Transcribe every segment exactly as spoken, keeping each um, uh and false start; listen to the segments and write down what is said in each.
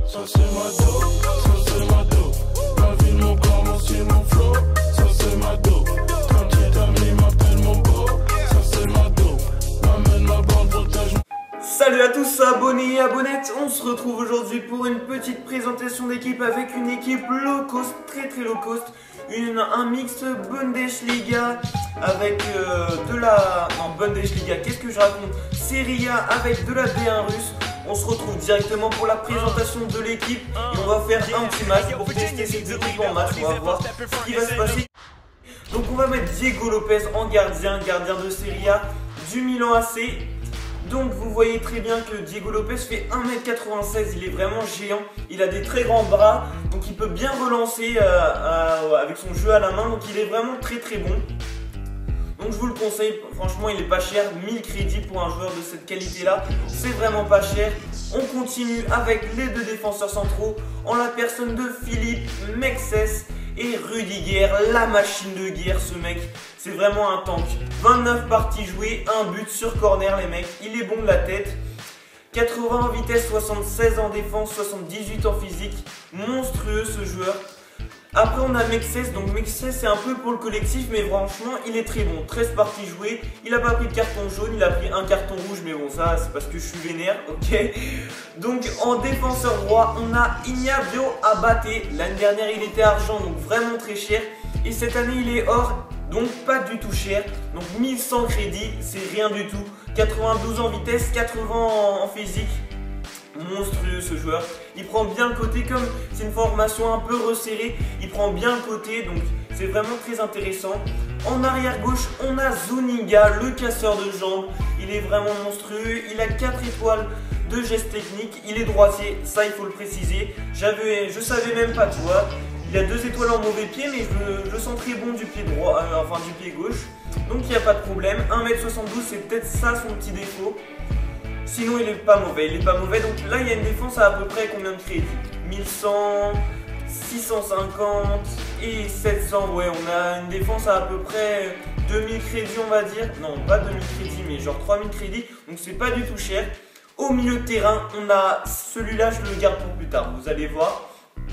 Ça c'est ma do, ça c'est ma do. Ma vie, mon corps, mon style, mon flow. Ça c'est ma do. Un petit ami m'appelle mon beau. Ça c'est ma do. M'amène ma bande, protège. Salut à tous abonnés et abonnettes, on se retrouve aujourd'hui pour une petite présentation d'équipe avec une équipe low cost, très très low cost, une, un mix Bundesliga avec euh, de la... non Bundesliga, qu'est-ce que je raconte, Serie A avec de la B un russe. On se retrouve directement pour la présentation de l'équipe et on va faire un petit match pour tester ces équipes en match, on va voir ce qui va se passer. Donc on va mettre Diego Lopez en gardien, gardien de Serie A du Milan A C. Donc vous voyez très bien que Diego Lopez fait un mètre quatre-vingt-seize, il est vraiment géant, il a des très grands bras, donc il peut bien relancer euh, euh, avec son jeu à la main, donc il est vraiment très très bon. Donc je vous le conseille, franchement il est pas cher, mille crédits pour un joueur de cette qualité là, c'est vraiment pas cher. On continue avec les deux défenseurs centraux, en la personne de Philippe Mexes et Rudiger, la machine de guerre ce mec, c'est vraiment un tank. vingt-neuf parties jouées, un but sur corner les mecs, il est bon de la tête. quatre-vingts en vitesse, soixante-seize en défense, soixante-dix-huit en physique, monstrueux ce joueur. Après on a Mexes, donc Mexes c'est un peu pour le collectif mais franchement il est très bon, treize parties jouées, il a pas pris de carton jaune, il a pris un carton rouge mais bon ça c'est parce que je suis vénère, ok. Donc en défenseur droit on a Ignabio Abate, l'année dernière il était argent donc vraiment très cher et cette année il est or donc pas du tout cher, donc mille cent crédits c'est rien du tout, quatre-vingt-douze en vitesse, quatre-vingts en physique. Monstrueux ce joueur, il prend bien le côté comme c'est une formation un peu resserrée, il prend bien le côté donc c'est vraiment très intéressant. En arrière gauche on a Zuniga, le casseur de jambes, il est vraiment monstrueux, il a quatre étoiles de geste technique, il est droitier, ça il faut le préciser, j'avais, je savais même pas tu vois, il a deux étoiles en mauvais pied mais je, je le sens très bon du pied droit, euh, enfin du pied gauche, donc il n'y a pas de problème. Un mètre soixante-douze c'est peut-être ça son petit défaut. Sinon il est pas mauvais, il est pas mauvais, donc là il y a une défense à à peu près combien de crédits, mille cent, six cent cinquante et sept cents, ouais on a une défense à à peu près deux mille crédits on va dire, non pas deux mille crédits mais genre trois mille crédits, donc c'est pas du tout cher. Au milieu de terrain on a celui-là, je le garde pour plus tard, vous allez voir.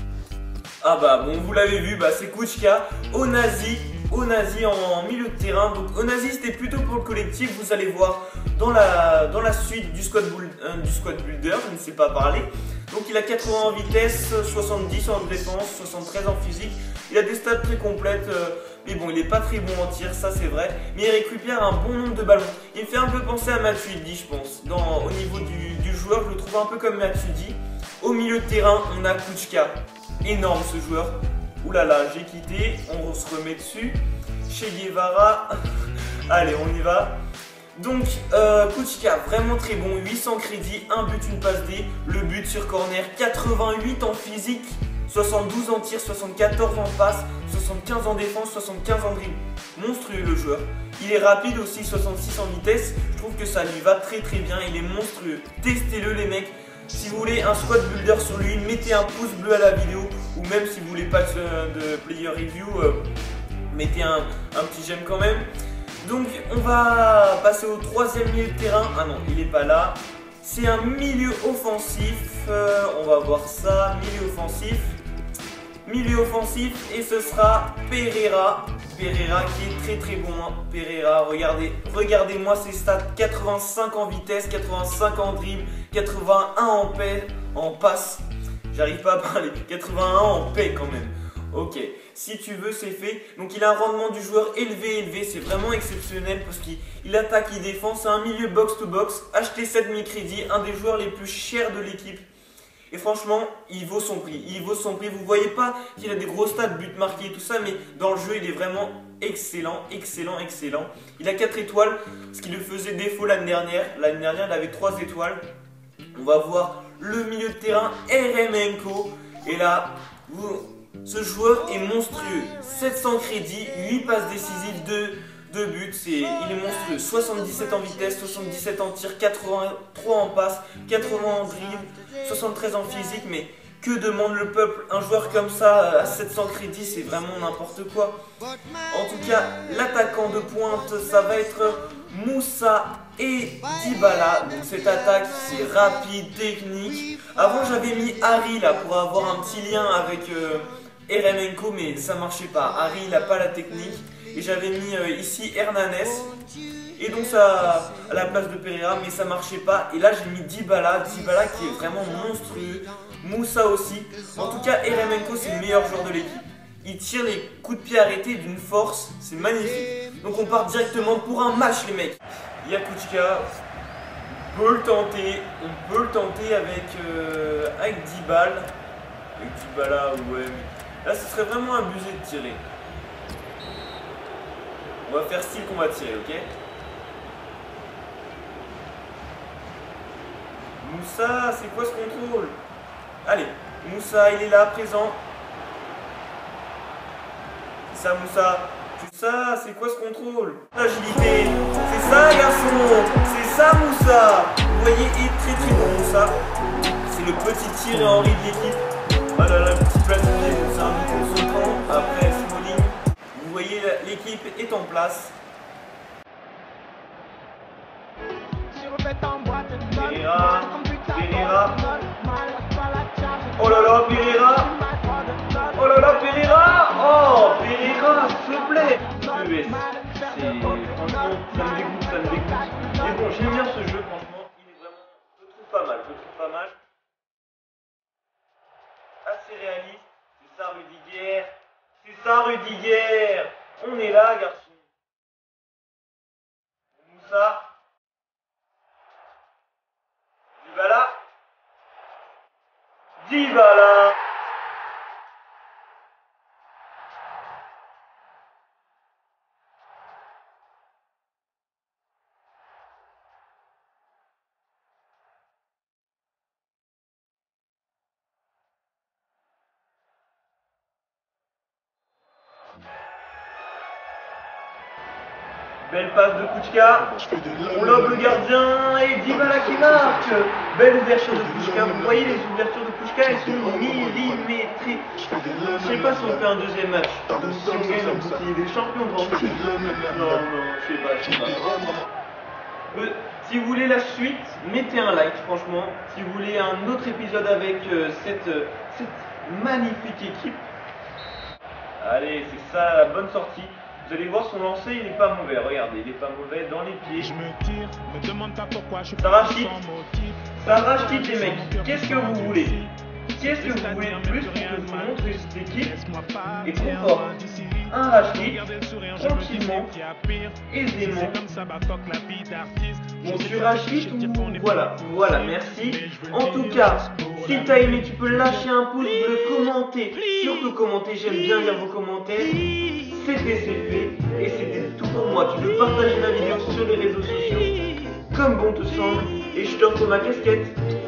Ah bah bon vous l'avez vu, bah c'est Kuchka, Onazi, Onazi en milieu de terrain, donc Onazi c'était plutôt pour le collectif, vous allez voir dans la, dans la suite du squad, build, euh, du squad builder, je ne sais pas parler. Donc il a quatre-vingts en vitesse, soixante-dix en défense, soixante-treize en physique, il a des stats très complètes, euh, mais bon il est pas très bon en tir, ça c'est vrai, mais il récupère un bon nombre de ballons. Il me fait un peu penser à Matuidi je pense, dans, au niveau du, du joueur, je le trouve un peu comme Matuidi. Au milieu de terrain on a Kuchka, énorme ce joueur. Ouh là là, j'ai quitté, on se remet dessus. Che Guevara, allez on y va. Donc euh, Kuchka, vraiment très bon, huit cents crédits, un but, une passe D, le but sur corner, quatre-vingt-huit en physique, soixante-douze en tir, soixante-quatorze en passe, soixante-quinze en défense, soixante-quinze en dribble. Monstrueux le joueur. Il est rapide aussi, soixante-six en vitesse, je trouve que ça lui va très très bien, il est monstrueux. Testez-le les mecs. Si vous voulez un squad builder sur lui, mettez un pouce bleu à la vidéo. Ou même si vous voulez pas de, de player review, euh, mettez un, un petit j'aime quand même. Donc on va passer au troisième milieu de terrain. Ah non, il est pas là. C'est un milieu offensif. Euh, on va voir ça. Milieu offensif. Milieu offensif. Et ce sera Pereira. Pereira qui est très très bon. Hein. Pereira, regardez. Regardez-moi ses stats. quatre-vingt-cinq en vitesse, quatre-vingt-cinq en dribble, quatre-vingt-un en paix, en passe. J'arrive pas à parler. quatre-vingt-un en paix quand même. Ok, si tu veux c'est fait. Donc il a un rendement du joueur élevé, élevé. C'est vraiment exceptionnel parce qu'il attaque, il défend. C'est un milieu box to box. Achetez sept mille crédits, un des joueurs les plus chers de l'équipe. Et franchement, il vaut son prix. Il vaut son prix. Vous voyez pas qu'il a des gros stats, buts marqués et tout ça, mais dans le jeu il est vraiment excellent, excellent, excellent. Il a quatre étoiles, ce qui lui faisait défaut l'année dernière. L'année dernière il avait trois étoiles. On va voir le milieu de terrain, Eremenko. Et là, vous, ce joueur est monstrueux. sept cents crédits, huit passes décisives, deux buts. C'est, il est monstrueux. soixante-dix-sept en vitesse, soixante-dix-sept en tir, quatre-vingt-trois en passe, quatre-vingts en dribble, soixante-treize en physique. Mais que demande le peuple? Un joueur comme ça à sept cents crédits, c'est vraiment n'importe quoi. En tout cas, l'attaquant de pointe, ça va être Moussa et Dybala. Donc cette attaque c'est rapide, technique. Avant j'avais mis Harry là pour avoir un petit lien avec euh, Eremenko, mais ça marchait pas. Harry il a pas la technique. Et j'avais mis euh, ici Hernanes. Et donc ça à la place de Pereira, mais ça marchait pas. Et là j'ai mis Dybala, Dybala qui est vraiment monstrueux. Moussa aussi. En tout cas Eremenko c'est le meilleur joueur de l'équipe. Il tire les coups de pied arrêtés d'une force, c'est magnifique. Donc on part directement pour un match les mecs. Yakouchka, on peut le tenter, on peut le tenter avec, euh, avec Dybala. Avec Dybala, ouais. Là ce serait vraiment abusé de tirer. On va faire style qu'on va tirer, ok? Moussa, c'est quoi ce contrôle? Allez, Moussa, il est là, présent. C'est ça, Moussa. C'est ça, c'est quoi ce contrôle? L'agilité, c'est ça, garçon. C'est ça, Moussa. Vous voyez, il est très très bon, Moussa. C'est le petit Thierry Henry de l'équipe. Oh là là, petit place de pied, c'est un but conséquent. Après, Smalling. Vous voyez, l'équipe est en place. Pereira, Pereira. Oh là là, Pereira. Oh là là, Pereira. Oh, Pereira, s'il te plaît. E S, c'est franchement, ça me dégoûte, ça me dégoûte. Mais bon, j'aime bien ce jeu, franchement, il est vraiment, je le trouve pas mal, je le trouve pas mal. Assez réaliste, c'est ça Rudiger, c'est ça Rudiger. On est là, garçon. Moussa. Dybala. Dybala. Belle passe de Kuchka, on lobe le gardien et Dybala qui marque. Belle ouverture de Kuchka, vous voyez les ouvertures de Kuchka, elles sont millimétrées. Je sais pas si on fait un deuxième match, si on gagne le bouclier des champions devant nous. Non, non, je sais pas, je sais pas. Euh, si vous voulez la suite, mettez un like franchement. Si vous voulez un autre épisode avec euh, cette, euh, cette magnifique équipe. Allez, c'est ça la bonne sortie. Vous allez voir son lancer, il n'est pas mauvais. Regardez, il n'est pas mauvais dans les pieds. Je me tire, me demande pas pourquoi je ça rachète. Ça rachète les mecs. Qu'est-ce que vous voulez? Qu'est-ce que vous voulez de plus pour que je vous montre que cette équipe est trop forte? Un rachète, tranquillement, aisément. Bon, tu rachètes ou voilà, voilà, merci. En tout cas, si t'as aimé, tu peux lâcher un pouce bleu, commenter. Surtout commenter, j'aime bien lire vos commentaires. C'était c'est fait et c'était tout pour moi. Tu peux partager la vidéo sur les réseaux sociaux comme bon te semble et je t'offre ma casquette.